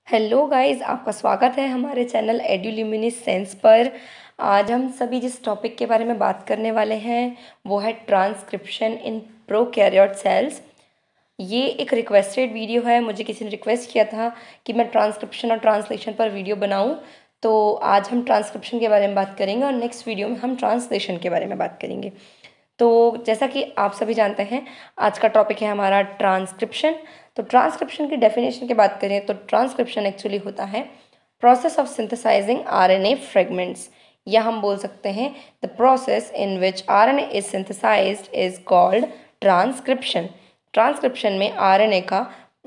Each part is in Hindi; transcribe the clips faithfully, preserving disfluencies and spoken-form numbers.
हेलो गाइस, आपका स्वागत है हमारे चैनल एड्यूल्यूमिनेसेंस पर। आज हम सभी जिस टॉपिक के बारे में बात करने वाले हैं वो है ट्रांसक्रिप्शन इन प्रोकैरियोट सेल्स। ये एक रिक्वेस्टेड वीडियो है। मुझे किसी ने रिक्वेस्ट किया था कि मैं ट्रांसक्रिप्शन और ट्रांसलेशन पर वीडियो बनाऊं, तो आज हम ट्रांसक्रिप्शन के बारे में बात करेंगे और नेक्स्ट वीडियो में हम ट्रांसलेशन के बारे में बात करेंगे। तो जैसा कि आप सभी जानते हैं, आज का टॉपिक है हमारा ट्रांसक्रिप्शन। तो ट्रांसक्रिप्शन की डेफिनेशन की बात करें तो ट्रांसक्रिप्शन एक्चुअली होता है process of synthesising RNA fragments, या हम बोल सकते हैं the process in which RNA is synthesised is called transcription. Transcription में आरएनए का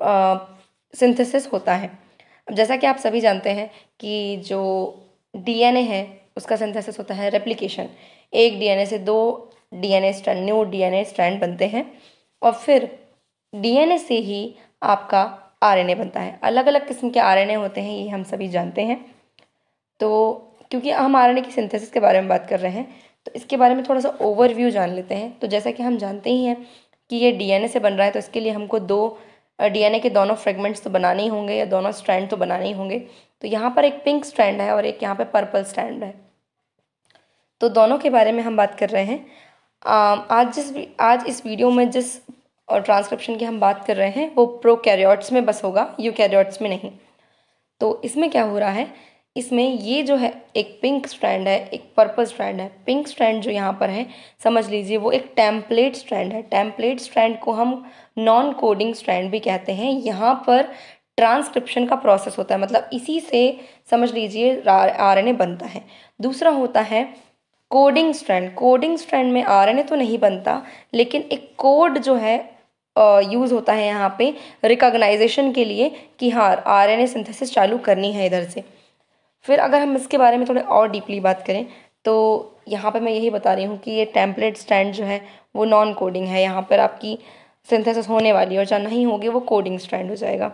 सिंथेसिस होता है। अब जैसा कि आप सभी जानते हैं कि जो डीएनए है उसका सिंथेसिस होता है रेप्लिकेशन। एक डीएनए से दो DNA strand new DNA strand बनते हैं और फिर डीएनए से ही आपका आरएनए बनता है। अलग अलग किस्म के आरएनए होते हैं, ये हम सभी जानते हैं। तो क्योंकि हम आरएनए की सिंथेसिस के बारे में बात कर रहे हैं तो इसके बारे में थोड़ा सा ओवरव्यू जान लेते हैं। तो जैसा कि हम जानते ही हैं कि ये डीएनए से बन रहा है, तो इसके लिए हमको दो डीएनए के दोनों फ्रेगमेंट्स तो बनाने ही होंगे या दोनों स्ट्रैंड तो बनाने ही होंगे। तो यहाँ पर एक पिंक स्ट्रैंड है और एक यहाँ पर पर्पल स्ट्रैंड है, तो दोनों के बारे में हम बात कर रहे हैं। आज जिस आज इस वीडियो में जिस और ट्रांसक्रिप्शन की हम बात कर रहे हैं वो प्रोकैरियोट्स में बस होगा, यूकैरियोट्स में नहीं। तो इसमें क्या हो रहा है, इसमें ये जो है एक पिंक स्ट्रैंड है, एक पर्पल स्ट्रैंड है। पिंक स्ट्रैंड जो यहाँ पर है, समझ लीजिए वो एक टेम्पलेट स्ट्रैंड है। टेम्पलेट स्ट्रैंड को हम नॉन कोडिंग स्ट्रैंड भी कहते हैं। यहाँ पर ट्रांसक्रिप्शन का प्रोसेस होता है, मतलब इसी से समझ लीजिए आरएनए बनता है। दूसरा होता है कोडिंग स्ट्रैंड। कोडिंग स्ट्रैंड में आरएनए तो नहीं बनता, लेकिन एक कोड जो है यूज़ होता है यहाँ पे रिकॉग्नाइजेशन के लिए कि हाँ आरएनए सिंथेसिस चालू करनी है इधर से। फिर अगर हम इसके बारे में थोड़े और डीपली बात करें तो यहाँ पे मैं यही बता रही हूँ कि ये टेम्पलेट स्ट्रैंड जो है वो नॉन कोडिंग है। यहाँ पर आपकी सिंथेसिस होने वाली है और जहाँ नहीं होगी वो कोडिंग स्ट्रैंड हो जाएगा।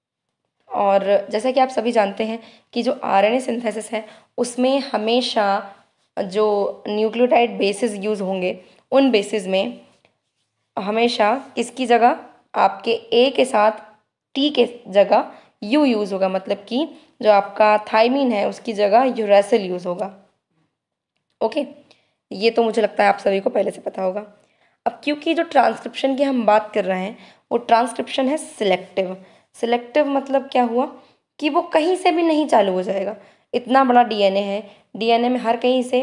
और जैसा कि आप सभी जानते हैं कि जो आरएनए सिंथेसिस है उसमें हमेशा जो न्यूक्लियोटाइड बेसिस यूज़ होंगे उन बेसिस में हमेशा किसकी जगह आपके ए के साथ टी के जगह यू यूज़ होगा, मतलब कि जो आपका थाइमीन है उसकी जगह यूरेसिल यूज़ होगा। ओके, ये तो मुझे लगता है आप सभी को पहले से पता होगा। अब क्योंकि जो ट्रांसक्रिप्शन की हम बात कर रहे हैं वो ट्रांसक्रिप्शन है सिलेक्टिव। सिलेक्टिव मतलब क्या हुआ कि वो कहीं से भी नहीं चालू हो जाएगा। इतना बड़ा डीएनए है, डीएनए में हर कहीं से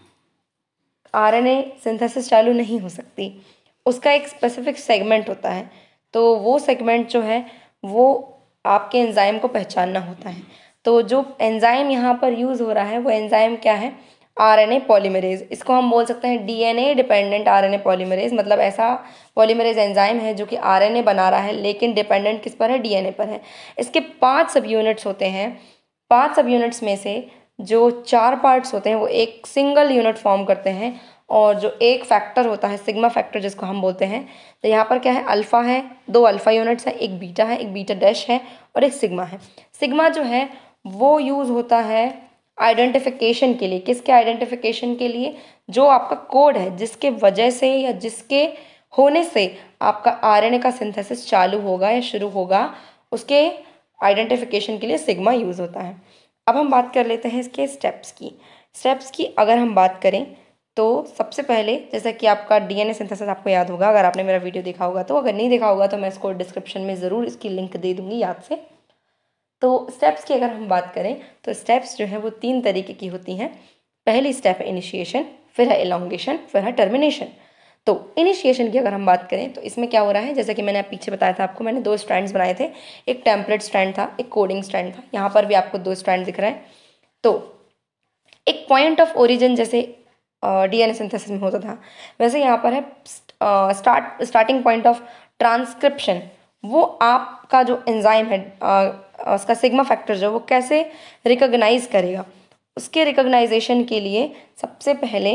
आरएनए सिंथेसिस चालू नहीं हो सकती। उसका एक स्पेसिफिक सेगमेंट होता है, तो वो सेगमेंट जो है वो आपके एंजाइम को पहचानना होता है। तो जो एंजाइम यहाँ पर यूज़ हो रहा है वो एंजाइम क्या है, आरएनए पॉलीमरेज। इसको हम बोल सकते हैं डीएनए डिपेंडेंट आरएनए पॉलीमरेज। मतलब ऐसा पॉलीमरेज एंजाइम है जो कि आरएनए बना रहा है लेकिन डिपेंडेंट किस पर है, डीएनए पर है। इसके पांच सब यूनिट्स होते हैं। पांच सब यूनिट्स में से जो चार पार्ट्स होते हैं वो एक सिंगल यूनिट फॉर्म करते हैं, और जो एक फैक्टर होता है सिग्मा फैक्टर जिसको हम बोलते हैं, तो यहाँ पर क्या है, अल्फ़ा है, दो अल्फ़ा यूनिट्स है, एक बीटा है, एक बीटा डैश है और एक सिग्मा है। सिग्मा जो है वो यूज़ होता है आइडेंटिफिकेशन के लिए। किसके आइडेंटिफिकेशन के लिए, जो आपका कोड है जिसके वजह से या जिसके होने से आपका आरएनए का सिंथेसिस चालू होगा या शुरू होगा, उसके आइडेंटिफिकेशन के लिए सिग्मा यूज़ होता है। अब हम बात कर लेते हैं इसके स्टेप्स की। स्टेप्स की अगर हम बात करें तो सबसे पहले, जैसा कि आपका डीएनए सिंथेसिस आपको याद होगा, अगर आपने मेरा वीडियो देखा होगा तो, अगर नहीं देखा होगा तो मैं इसको डिस्क्रिप्शन में ज़रूर इसकी लिंक दे दूँगी याद से। तो स्टेप्स की अगर हम बात करें तो स्टेप्स जो है वो तीन तरीके की होती हैं। पहली स्टेप है इनिशिएशन, फिर है एलोंगेशन, फिर है टर्मिनेशन। तो इनिशिएशन की अगर हम बात करें तो इसमें क्या हो रहा है, जैसा कि मैंने पीछे बताया था आपको, मैंने दो स्ट्रैंड्स बनाए थे, एक टेम्पलेट स्ट्रैंड था, एक कोडिंग स्ट्रैंड था। यहाँ पर भी आपको दो स्ट्रैंड दिख रहे हैं। तो एक पॉइंट ऑफ ओरिजिन जैसे डीएनए सिंथेसिस में होता था, वैसे यहाँ पर है start starting point of transcription. वो आपका जो एंजाइम है uh, उसका सिग्मा फैक्टर जो वो कैसे रिकॉग्नाइज करेगा, उसके रिकॉग्नाइजेशन के लिए सबसे पहले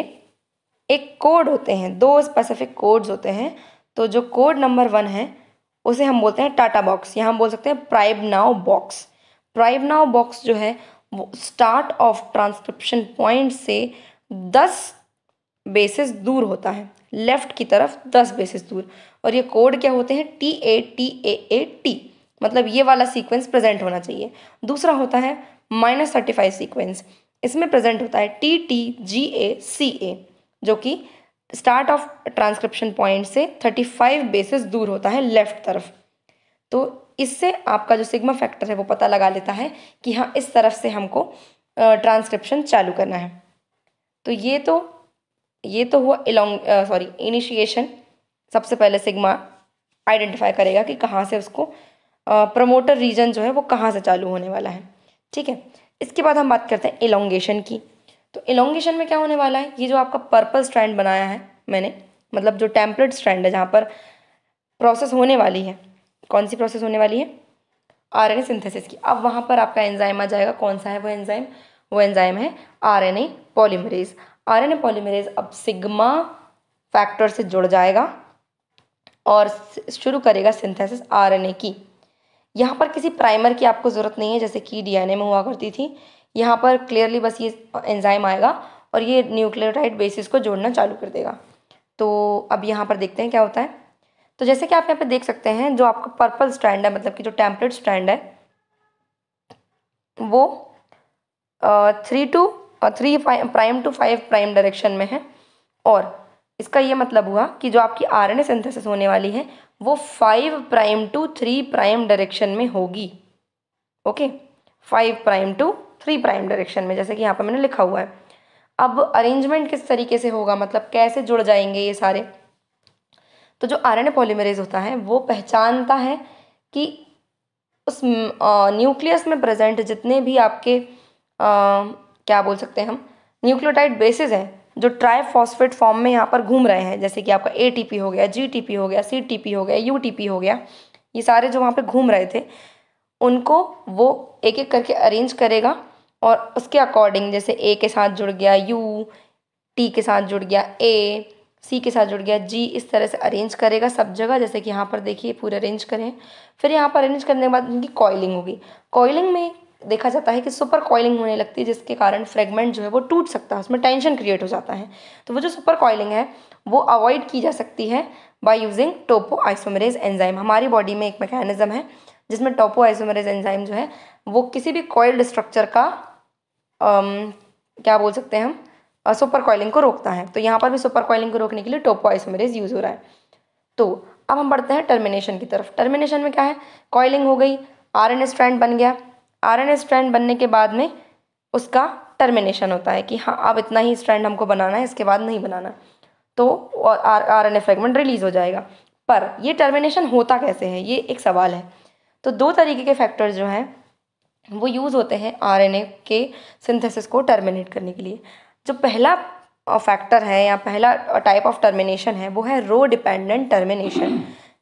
एक कोड होते हैं, दो स्पेसिफिक कोड्स होते हैं। तो जो कोड नंबर वन है उसे हम बोलते हैं टाटा बॉक्स, या हम बोल सकते हैं prime now box. Prime now box जो है वो स्टार्ट ऑफ ट्रांसक्रिप्शन पॉइंट से दस बेसिस दूर होता है, लेफ्ट की तरफ दस बेसिस दूर। और ये कोड क्या होते हैं, T A T A A T. मतलब ये वाला सीक्वेंस प्रेजेंट होना चाहिए। दूसरा होता है माइनस थर्टी फाइव सीक्वेंस, इसमें प्रेजेंट होता है T T G A C A, जो कि स्टार्ट ऑफ ट्रांसक्रिप्शन पॉइंट से थर्टी फाइव बेसिस दूर होता है लेफ्ट तरफ। तो इससे आपका जो सिग्मा फैक्टर है वो पता लगा लेता है कि हाँ इस तरफ से हमको ट्रांसक्रिप्शन चालू करना है। तो ये तो ये तो हुआ इलोंग सॉरी इनिशिएशन। सबसे पहले सिग्मा आइडेंटिफाई करेगा कि कहाँ से उसको प्रमोटर रीजन जो है वो कहाँ से चालू होने वाला है। ठीक है, इसके बाद हम बात करते हैं इलोंगेशन की। तो इलोंगेशन में क्या होने वाला है, ये जो आपका पर्पल स्ट्रैंड बनाया है मैंने, मतलब जो टेम्पलेट स्ट्रैंड है जहाँ पर प्रोसेस होने वाली है, कौन सी प्रोसेस होने वाली है, आरएनए सिंथेसिस की। अब वहाँ पर आपका एंजाइम आ जाएगा। कौन सा है वो एंजाइम, वो एंजाइम है आरएनए पॉलीमरेज। आरएनए पॉलीमरेज अब सिग्मा फैक्टर से जुड़ जाएगा और शुरू करेगा सिंथेसिस आरएनए की। यहाँ पर किसी प्राइमर की आपको ज़रूरत नहीं है जैसे कि डीएनए में हुआ करती थी। यहाँ पर क्लियरली बस ये एंजाइम आएगा और ये न्यूक्लियोटाइड बेसिस को जोड़ना चालू कर देगा। तो अब यहाँ पर देखते हैं क्या होता है। तो जैसे कि आप यहाँ पे देख सकते हैं, जो आपका पर्पल स्ट्रैंड है, मतलब कि जो टेम्पलेट स्ट्रैंड है, वो three to three prime to five prime direction में है। और इसका ये मतलब हुआ कि जो आपकी आरएनए सिंथेसिस होने वाली है वो five prime to three prime direction में होगी। Okay, five prime to three prime direction में, जैसे कि यहाँ पर मैंने लिखा हुआ है। अब अरेंजमेंट किस तरीके से होगा, मतलब कैसे जुड़ जाएंगे ये सारे। तो जो आरएनए पॉलीमरेज होता है वो पहचानता है कि उस न्यूक्लियस में प्रेजेंट जितने भी आपके आ, क्या बोल सकते हैं हम, न्यूक्लियोटाइड बेसिस हैं जो ट्राइफॉस्फेट फॉर्म में यहाँ पर घूम रहे हैं, जैसे कि आपका एटीपी हो गया, जीटीपी हो गया, सीटीपी हो गया, यूटीपी हो गया, ये सारे जो वहाँ पे घूम रहे थे उनको वो एक एक करके अरेंज करेगा और उसके अकॉर्डिंग, जैसे ए के साथ जुड़ गया यू, टी के साथ जुड़ गया ए, सी के साथ जुड़ गया जी, इस तरह से अरेंज करेगा सब जगह। जैसे कि यहाँ पर देखिए पूरे अरेंज करें। फिर यहाँ पर अरेंज करने के बाद उनकी कॉइलिंग होगी। कॉइलिंग में देखा जाता है कि सुपर कॉइलिंग होने लगती है, जिसके कारण फ्रेगमेंट जो है वो टूट सकता है, उसमें टेंशन क्रिएट हो जाता है। तो वो जो सुपर कॉइलिंग है वो अवॉइड की जा सकती है by using topo isomerase enzyme. हमारी बॉडी में एक मैकेनिज्म है जिसमें टोपो आइसोमरेज एंजाइम जो है वो किसी भी कॉइल्ड स्ट्रक्चर का um, क्या बोल सकते हैं हम, सुपर कॉइलिंग को रोकता है। तो यहाँ पर भी सुपर कॉइलिंग को रोकने के लिए टोपो आइसोमरेज यूज हो रहा है। तो अब हम बढ़ते हैं टर्मिनेशन की तरफ। टर्मिनेशन में क्या है, कॉइलिंग हो गई, आरएनए स्ट्रैंड बन गया। आरएनए स्ट्रैंड बनने के बाद में उसका टर्मिनेशन होता है कि हाँ अब इतना ही स्ट्रैंड हमको बनाना है, इसके बाद नहीं बनाना, तो आरएनए फ्रेगमेंट रिलीज हो जाएगा। पर ये टर्मिनेशन होता कैसे है, ये एक सवाल है। तो दो तरीके के फैक्टर्स जो हैं वो यूज़ होते हैं आरएनए के सिंथेसिस को टर्मिनेट करने के लिए। जो पहला फैक्टर है या पहला टाइप ऑफ टर्मिनेशन है वो है रो डिपेंडेंट टर्मिनेशन।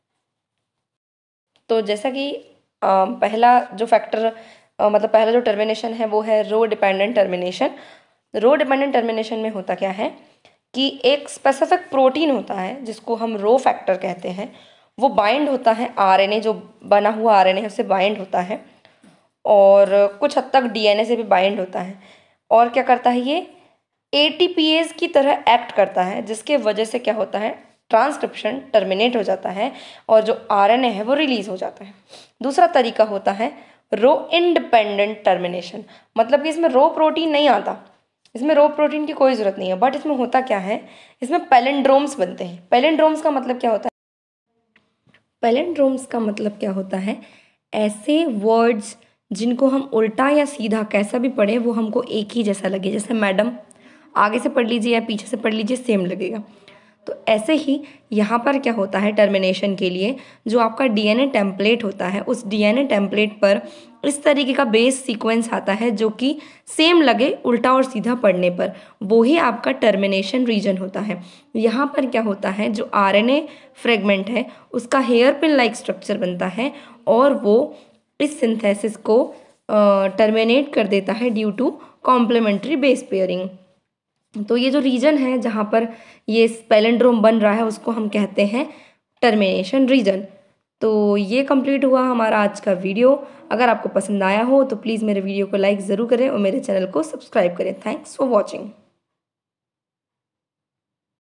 तो जैसा कि पहला जो फैक्टर मतलब पहला जो टर्मिनेशन है वो है rho dependent termination. Rho dependent termination में होता क्या है कि एक स्पेसिफिक प्रोटीन होता है जिसको हम रो फैक्टर कहते हैं, वो बाइंड होता है आरएनए, जो बना हुआ आरएनए है उससे बाइंड होता है और कुछ हद तक डीएनए से भी बाइंड होता है। और क्या करता है, ये एटीपीएज की तरह एक्ट करता है, जिसके वजह से क्या होता है, ट्रांसक्रिप्शन टर्मिनेट हो जाता है और जो आरएनए है वो रिलीज हो जाता है। दूसरा तरीका होता है रो इंडिपेंडेंट टर्मिनेशन, मतलब कि इसमें रो प्रोटीन नहीं आता, इसमें रो प्रोटीन की कोई ज़रूरत नहीं है, बट इसमें होता क्या है, इसमें पैलिंड्रोम्स बनते हैं। पैलिंड्रोम्स का मतलब क्या होता है, पैलिंड्रोम्स का मतलब क्या होता है, ऐसे वर्ड्स जिनको हम उल्टा या सीधा कैसा भी पढ़े वो हमको एक ही जैसा लगे। जैसे मैडम आगे से पढ़ लीजिए या पीछे से पढ़ लीजिए सेम लगेगा। तो ऐसे ही यहाँ पर क्या होता है, टर्मिनेशन के लिए जो आपका डीएनए टेम्पलेट होता है उस डीएनए टेम्पलेट पर इस तरीके का बेस सीक्वेंस आता है जो कि सेम लगे उल्टा और सीधा पढ़ने पर, वो ही आपका टर्मिनेशन रीजन होता है। यहाँ पर क्या होता है, जो आरएनए फ्रेगमेंट है उसका हेयर पिन लाइक स्ट्रक्चर बनता है और वो इस सिंथेसिस को टर्मिनेट कर देता है due to complementary base pairing. तो ये जो रीजन है जहाँ पर ये पैलिंड्रोम बन रहा है उसको हम कहते हैं टर्मिनेशन रीजन। तो ये कंप्लीट हुआ हमारा आज का वीडियो। अगर आपको पसंद आया हो तो प्लीज़ मेरे वीडियो को लाइक ज़रूर करें और मेरे चैनल को सब्सक्राइब करें। Thanks for watching.